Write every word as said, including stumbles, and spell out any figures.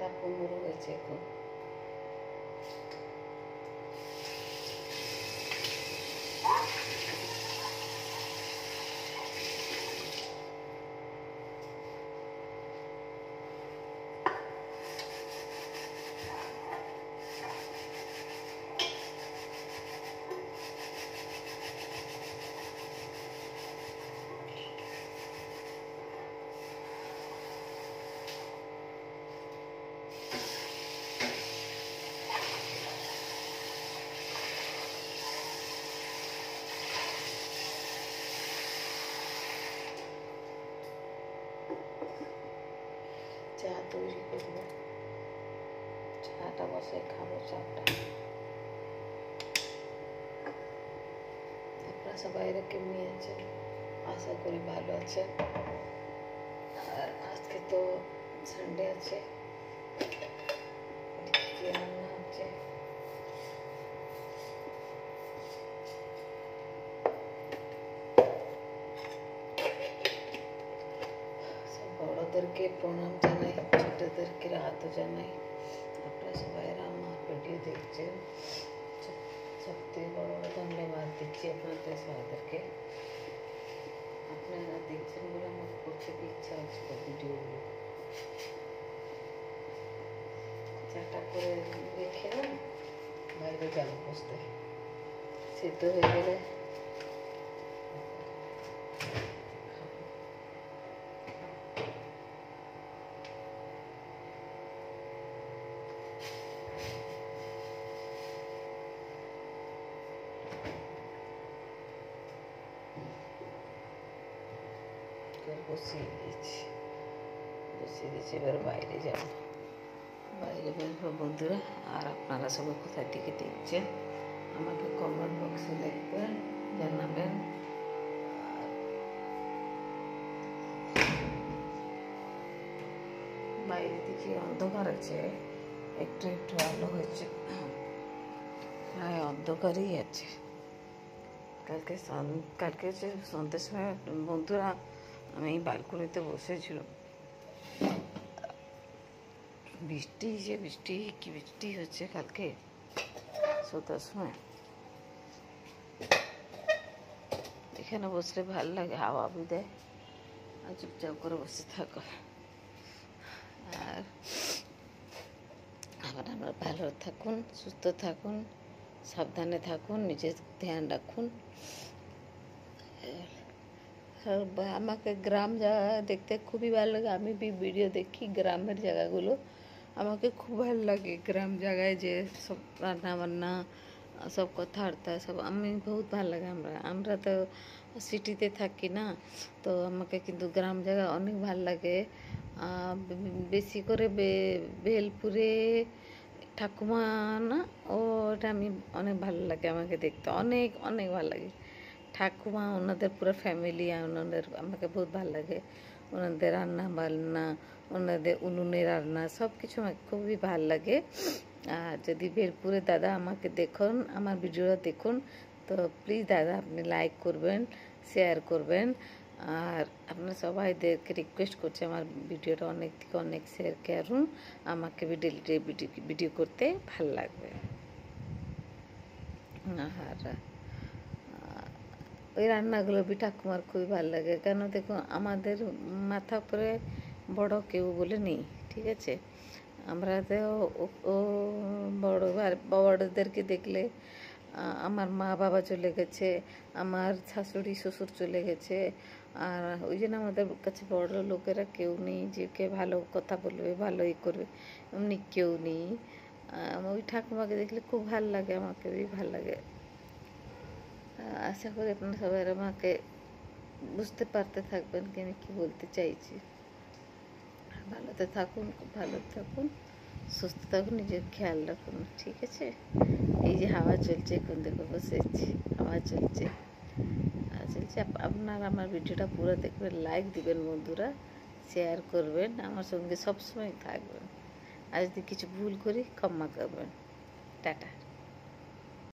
পাঁচটা পনেরো হয়েছে এখন। চা তৈরি করবো, চাটা বসাই খাবো। চাটা আপনারা সবাই কেমনি আছেন? আশা করি ভালো আছেন। আর আজকে তো সানডে আছে, কি রান্না হচ্ছে বড়দেরকে প্রণাম জানাই, ছোটদেরকে রাতও জানাই। আপনারা সবাই আমার ভিডিও দেখছেন, সবথেকে বড় বড় ধন্যবাদ দিচ্ছি আপনাদের সবাইদেরকে। আপনারা দেখছেন বলে আমার করতে ইচ্ছা হচ্ছে ভিডিওগুলো। চাটা করে রেখে বাইরে যাবো বসতে, সিদ্ধ হয়ে গেলে বসিয়ে দিয়েছি বসিয়ে দিয়েছি এবার বাইরে যাবো, বাইরে বেরবো বন্ধুরা। আর আপনারা সবাই কোথায় থেকে দেখছেন আমাকে কমেন্ট বক্সে লিখবেন, জানাবেন। বাইরে থেকে অন্ধকার আছে, একটু একটু আলো হয়েছে, প্রায় অন্ধকারই আছে। কালকে কালকে যে সন্ধ্যের সময় বন্ধুরা আমি ব্যালকনিতে বসেছিলাম, বৃষ্টি যে বৃষ্টি কি বৃষ্টি হচ্ছে কালকে সন্ধ্যার সময়। এখানে বসলে ভাল লাগে, হাওয়া বি দেয়, আর চুপচাপ করে বসে থাকো। আর আবার আমরা ভালো থাকুন, সুস্থ থাকুন, সাবধানে থাকুন, নিজের ধ্যান রাখুন। আমাকে গ্রাম জায়গা দেখতে খুবই ভালো লাগে, আমি বি ভিডিও দেখি গ্রামের জায়গাগুলো, আমাকে খুব ভালো লাগে। গ্রাম জায়গায় যে সব রান্না বান্না সব কথাবার্তা সব আমি বহুত ভালো লাগে। আমরা আমরা তো সিটিতে থাকি না, তো আমাকে কিন্তু গ্রাম জায়গা অনেক ভালো লাগে। বেশি করে বেলপুরে ঠাকুমা না, ওটা আমি অনেক ভালো লাগে, আমাকে দেখতে অনেক অনেক ভালো লাগে। ঠাকুমা ওনাদের পুরো ফ্যামিলি, ওনাদের আমাকে বহুত ভালো লাগে। ওনাদের রান্না বান্না, ওনাদের উনুনে রান্না সব কিছু আমাকে খুবই ভালো লাগে। আর যদি বেলপুরে দাদা আমাকে দেখুন, আমার ভিডিওটা দেখুন, তো প্লিজ দাদা আপনি লাইক করবেন, শেয়ার করবেন। আর আপনার সবাইদেরকে রিকোয়েস্ট করছি আমার ভিডিওটা অনেক থেকে অনেক শেয়ার করুন, আমাকে ডেলি ভিডিও ভিডিও করতে ভাল লাগবে। আর ওই রান্নাগুলো বি ঠাকুমার খুবই ভালো লাগে, কেন দেখুন আমাদের মাথা উপরে বড় কেউ বলে নেই, ঠিক আছে? আমরা তো ও বড় বড়দেরকে দেখলে আমার মা বাবা চলে গেছে, আমার শাশুড়ি শ্বশুর চলে গেছে, আর ওই জন্য আমাদের কাছে বড় লোকেরা কেউ নেই যে কে ভালো কথা বলবে, ভালো ই করবে, এমনি কেউ নেই। ওই ঠাকুমাকে দেখলে খুব ভালো লাগে, আমাকে বি ভালো লাগে। আশা করি আপনারা সবাই আমাকে বুঝতে পারতে থাকবেন কি আমি কী বলতে চাইছি। ভালোতে থাকুন, খুব ভালো থাকুন, সুস্থ থাকুন, নিজের খেয়াল রাখুন, ঠিক আছে? এই যে হাওয়া চলছে, এখন দেখো বসেছি, হাওয়া চলছে হাওয়া চলছে আপনারা আমার ভিডিওটা পুরো দেখবেন, লাইক দিবেন বন্ধুরা, শেয়ার করবেন, আমার সঙ্গে সবসময় থাকবেন। আর যদি কিছু ভুল করি ক্ষমা করবেন। টাটা।